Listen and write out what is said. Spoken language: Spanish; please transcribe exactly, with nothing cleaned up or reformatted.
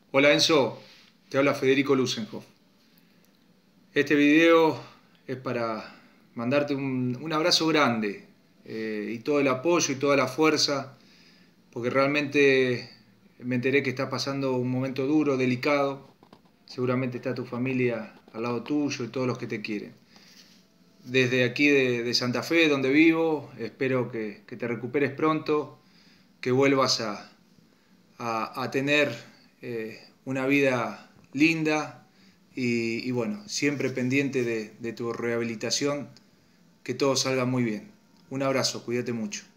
Hola Enzo, te habla Federico Lusenhoff. Este video es para mandarte un, un abrazo grande eh, y todo el apoyo y toda la fuerza, porque realmente me enteré que estás pasando un momento duro, delicado. Seguramente está tu familia al lado tuyo y todos los que te quieren. Desde aquí de, de Santa Fe, donde vivo, espero que, que te recuperes pronto, que vuelvas a, a, a tener eh, una vida linda y, y bueno, siempre pendiente de, de tu rehabilitación, que todo salga muy bien. Un abrazo, cuídate mucho.